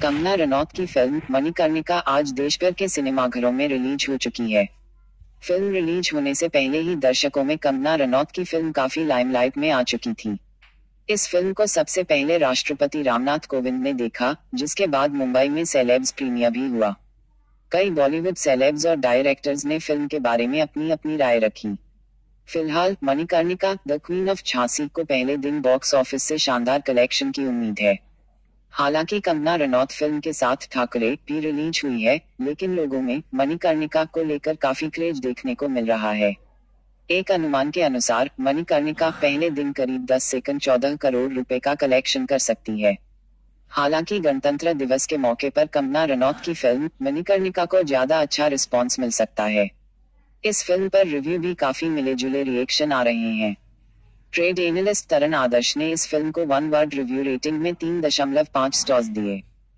कंगना रनौत की फिल्म मणिकर्णिका आज देशभर के सिनेमाघरों में रिलीज हो चुकी है। फिल्म रिलीज होने से पहले ही दर्शकों में कंगना रनौत की फिल्म काफी लाइमलाइट में आ चुकी थी। इस फिल्म को सबसे पहले राष्ट्रपति रामनाथ कोविंद ने देखा, जिसके बाद मुंबई में सेलेब्स प्रीमियर भी हुआ। कई बॉलीवुड सेलेब्स और डायरेक्टर्स ने फिल्म के बारे में अपनी अपनी राय रखी। फिलहाल Manikarnika the queen of Jhansi को पहले दिन बॉक्स ऑफिस से शानदार कलेक्शन की उम्मीद है। हालांकि कंगना रनौत फिल्म के साथ ठाकरे भी रिलीज हुई है, लेकिन लोगों में मणिकर्णिका को लेकर काफी क्रेज देखने को मिल रहा है। एक अनुमान के अनुसार मणिकर्णिका पहले दिन करीब 10 से 14 करोड़ रुपए का कलेक्शन कर सकती है। हालांकि गणतंत्र दिवस के मौके पर कंगना रनौत की फिल्म मणिकर्णिका को ज्यादा अच्छा रिस्पॉन्स मिल सकता है। इस फिल्म पर रिव्यू भी काफी मिले जुले रिएक्शन आ रहे हैं। ट्रेड एनालिस्ट तरन आदर्श ने इस फिल्म को 1 वर्ड रिव्यू रेटिंग में 3.5 स्टार्स दिए।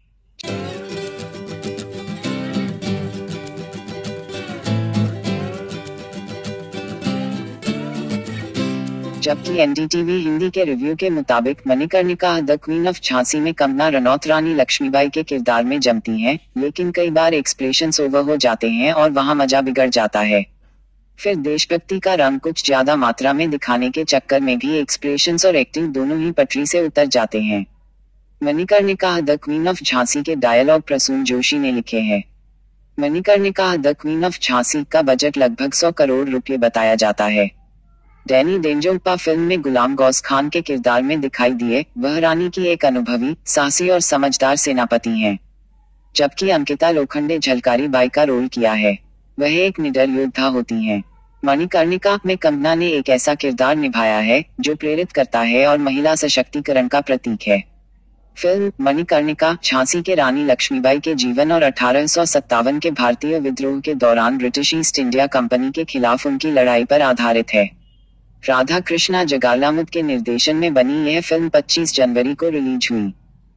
जबकि एनडीटीवी हिंदी के रिव्यू के मुताबिक Manikarnika the queen of Jhansi में कंगना रनौत रानी लक्ष्मीबाई के किरदार में जमती हैं, लेकिन कई बार एक्सप्रेशंस ओवर हो जाते हैं और वहां मजा बिगड़ जाता है। फिर देशभक्ति का रंग कुछ ज्यादा मात्रा में दिखाने के चक्कर में भी एक्सप्रेशंस और एक्टिंग दोनों ही पटरी से उतर जाते हैं। Manikarnika the queen of Jhansi के डायलॉग प्रसून जोशी ने लिखे हैं। Manikarnika the queen of Jhansi का बजट लगभग 100 करोड़ रुपए बताया जाता है। डैनी डेंजोंगपा फिल्म में गुलाम गौस खान के किरदार में दिखाई दिए। वह रानी की एक अनुभवी, साहसी और समझदार सेनापति हैं, जबकि अंकिता लोखंडे झलकारी बाई का रोल किया है। वह एक निडर योद्धा होती हैं। मणिकर्णिका में कंगना ने एक ऐसा किरदार निभाया है जो प्रेरित करता है और महिला सशक्तिकरण का प्रतीक है। फिल्म मणिकर्णिका झांसी के रानी लक्ष्मीबाई के जीवन और 1857 के भारतीय विद्रोह के दौरान ब्रिटिश ईस्ट इंडिया कंपनी के खिलाफ उनकी लड़ाई पर आधारित है। राधा कृष्णा जगालामुद के निर्देशन में बनी यह फिल्म 25 जनवरी को रिलीज हुई।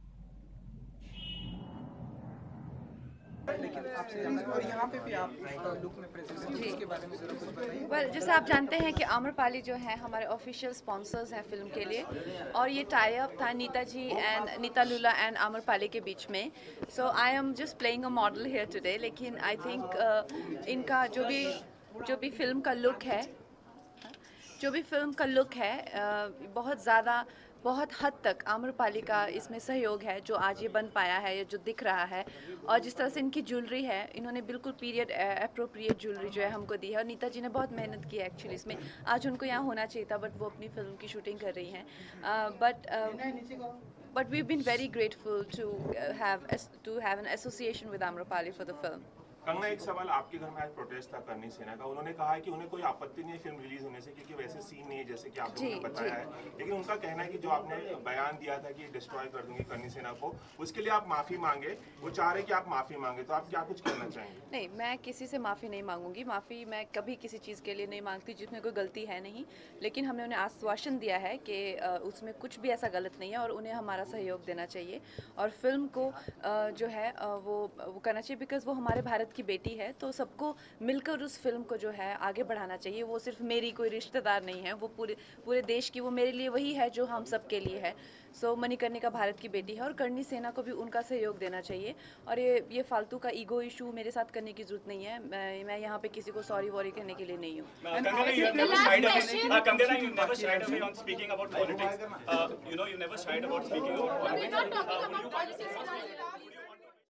जैसे आप जानते हैं कि आम्रपाली जो है हमारे ऑफिशियल स्पॉन्सर्स हैं फिल्म के लिए, और ये टाई अप था नीता जी एंड नीता लूला एंड आम्रपाली के बीच में। So I am just playing a model here today, लेकिन आई थिंक इनका जो भी फिल्म का लुक है बहुत हद तक आम्रपाली का इसमें सहयोग है, जो आज ये बन पाया है या जो दिख रहा है। और जिस तरह से इनकी ज्वेलरी है, इन्होंने बिल्कुल पीरियड अप्रोप्रिएट ज्वेलरी जो है हमको दी है। और नीता जी ने बहुत मेहनत की है एक्चुअली इसमें। आज उनको यहाँ होना चाहिए था, बट वो अपनी फिल्म की शूटिंग कर रही हैं। But we been very grateful to have an association with Amrapali for the film. Kangana, एक सवाल, आपके घर में आज प्रोटेस्ट था करनी सेना का। उन्होंने कहा है कि उन्हें कोई आपत्ति नहीं है फिल्म रिलीज होने से, क्योंकि वैसे सीन नहीं है जैसे कि आपने बताया है। लेकिन उनका कहना है कि जो आपने बयान दिया था कि डिस्ट्रॉय कर दूंगी करनी सेना को, उसके लिए आप माफी मांगे। वो चाह रहे कि आप माफी मांगे, तो आप क्या कुछ कहना चाहेंगे? नहीं, मैं किसी से माफ़ी नहीं मांगूंगी। माफ़ी मैं कभी किसी चीज़ के लिए नहीं मांगती जिसमें कोई गलती है नहीं। लेकिन हमने उन्हें आश्वासन दिया है कि उसमें कुछ भी ऐसा गलत नहीं है और उन्हें हमारा सहयोग देना चाहिए। और फिल्म को जो है वो करना चाहिए, बिकॉज वो हमारे भारत की बेटी है। तो सबको मिलकर उस फिल्म को जो है आगे बढ़ाना चाहिए। वो सिर्फ मेरी कोई रिश्तेदार नहीं है, वो पूरे देश की, वो मेरे लिए वही है जो हम सब के लिए है। सो मणिकर्णिका भारत की बेटी है और करनी सेना को भी उनका सहयोग देना चाहिए। और ये फालतू का ईगो इशू मेरे साथ करने की जरूरत नहीं है। मैं यहाँ पे किसी को सॉरी वॉरी कहने के लिए नहीं हूँ।